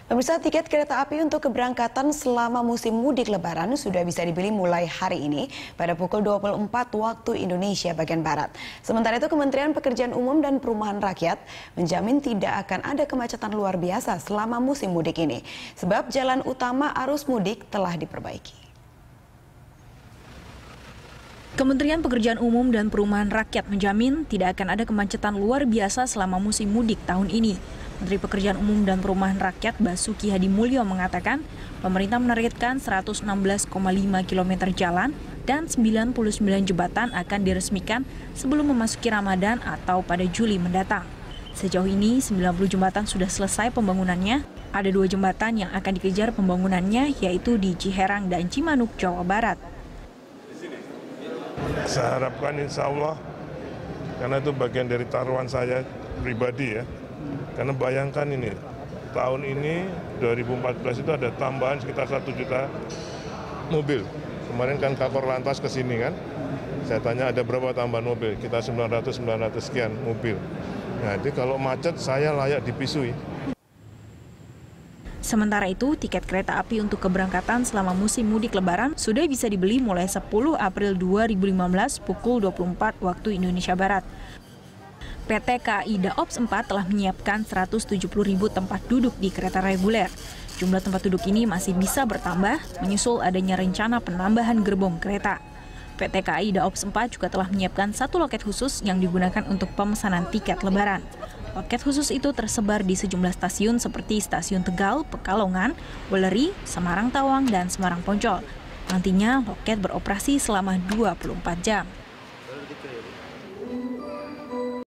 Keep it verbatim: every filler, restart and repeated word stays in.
Pemirsa, tiket kereta api untuk keberangkatan selama musim mudik Lebaran sudah bisa dibeli mulai hari ini pada pukul dua puluh empat waktu Indonesia bagian Barat. Sementara itu, Kementerian Pekerjaan Umum dan Perumahan Rakyat menjamin tidak akan ada kemacetan luar biasa selama musim mudik ini, sebab jalan utama arus mudik telah diperbaiki. Kementerian Pekerjaan Umum dan Perumahan Rakyat menjamin tidak akan ada kemacetan luar biasa selama musim mudik tahun ini. Menteri Pekerjaan Umum dan Perumahan Rakyat Basuki Hadimulyo mengatakan pemerintah menargetkan seratus enam belas koma lima kilometer jalan dan sembilan puluh sembilan jembatan akan diresmikan sebelum memasuki Ramadan atau pada Juli mendatang. Sejauh ini sembilan puluh jembatan sudah selesai pembangunannya. Ada dua jembatan yang akan dikejar pembangunannya, yaitu di Ciherang dan Cimanuk, Jawa Barat. Saya harapkan insya Allah, karena itu bagian dari taruhan saya pribadi ya, karena bayangkan ini, tahun ini dua ribu empat belas itu ada tambahan sekitar satu juta mobil. Kemarin kan Kakor Lantas ke sini kan, saya tanya ada berapa tambahan mobil, kita sembilan ratus sembilan ratus sekian mobil. Nah, jadi kalau macet saya layak dipisui. Sementara itu, tiket kereta api untuk keberangkatan selama musim mudik Lebaran sudah bisa dibeli mulai sepuluh April dua ribu lima belas pukul dua puluh empat waktu Indonesia Barat. P T K A I Daops empat telah menyiapkan seratus tujuh puluh ribu tempat duduk di kereta reguler. Jumlah tempat duduk ini masih bisa bertambah, menyusul adanya rencana penambahan gerbong kereta. P T K A I Daops empat juga telah menyiapkan satu loket khusus yang digunakan untuk pemesanan tiket Lebaran. Loket khusus itu tersebar di sejumlah stasiun seperti Stasiun Tegal, Pekalongan, Weleri, Semarang Tawang, dan Semarang Poncol. Nantinya loket beroperasi selama dua puluh empat jam.